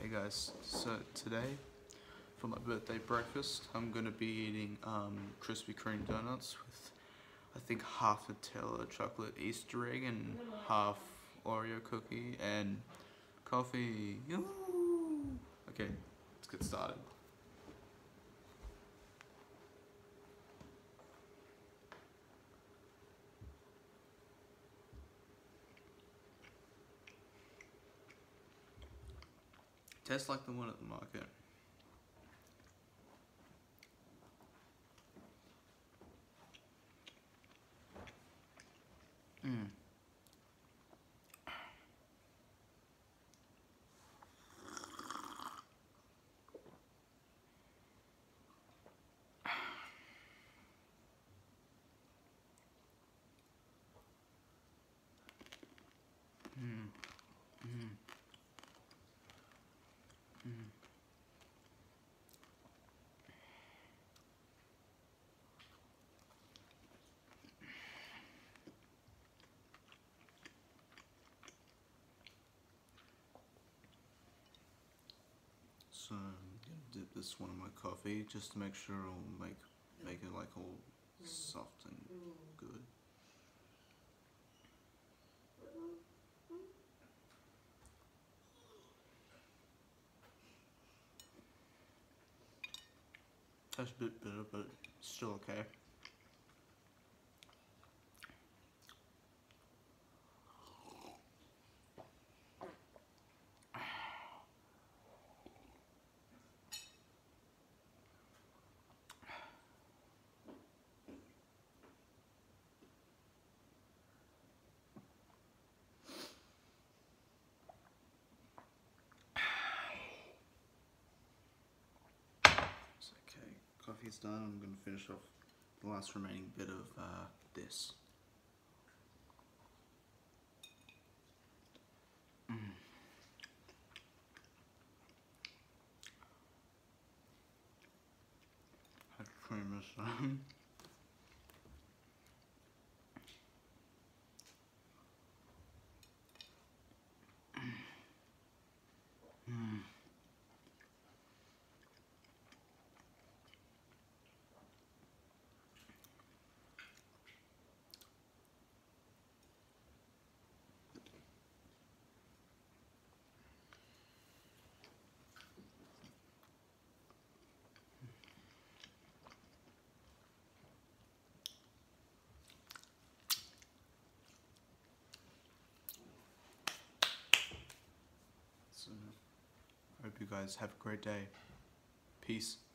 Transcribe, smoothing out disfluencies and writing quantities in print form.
Hey guys, so today for my birthday breakfast I'm gonna be eating Krispy Kreme donuts with I think half Nutella chocolate Easter egg and half Oreo cookie and coffee. Yoo! Okay, let's get started. Tastes like the one at the market. Mmm. Mmm. Mmm. Mmm. So I'm gonna dip this one in my coffee just to make sure it'll make it like all soft and good. Tastes a bit bitter, but still okay. It's okay. Coffee's done. I'm gonna finish off the last remaining bit of this. Had to cream this one. So, I hope you guys have a great day. Peace.